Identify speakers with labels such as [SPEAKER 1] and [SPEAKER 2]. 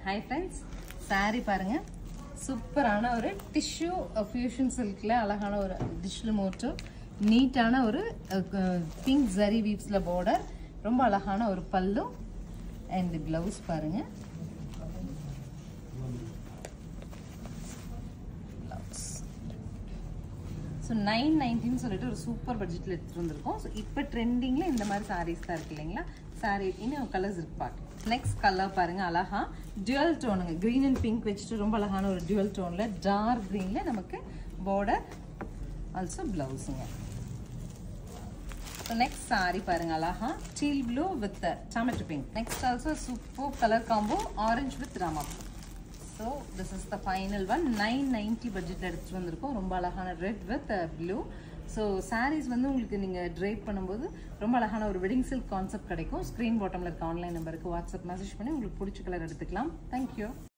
[SPEAKER 1] Hi friends, saree பாருங்க சூப்பரான ஒரு tissue fusion silkல அழகான ஒரு digital motif நீட்டான ஒரு pink zari weavesல border ரொம்ப அழகான ஒரு பல்லு and the blouse பாருங்க So 919 சொல்லிட்டு ஒரு சூப்பர் பட்ஜெட்ல எடுத்துட்டு வந்திருக்கோம். So இப்போ ட்ரெண்டிங்ல இந்த மாதிரி sarees தான் இருக்கு இல்லீங்களா? saree இன்னும் கலர்ஸ் இருக்கு பாருங்க. நெக்ஸ்ட் கலர் பாருங்க அழகா dual டோனுங்க green and pink வெச்சிட்டு ரொம்ப அழகான ஒரு dual டோன்ல dark greenல நமக்கு border also blouseங்க. So next saree பாருங்க அழகா teal blue with tomato pink. Next also super color combo orange with rama. So this is the final one 990 budget எடுத்துட்டு வந்திருக்கோம் ரொம்ப அழகான red with blue so sarees வந்து உங்களுக்கு நீங்க drape பண்ணும்போது ரொம்ப அழகான ஒரு wedding silk concept கிடைக்கும் screen bottomல இருக்க ஆன்லைன் நம்பருக்கு வாட்ஸ்அப் மெசேஜ் பண்ணி உங்களுக்கு பிடிச்ச கலர் எடுத்துக்கலாம் thank you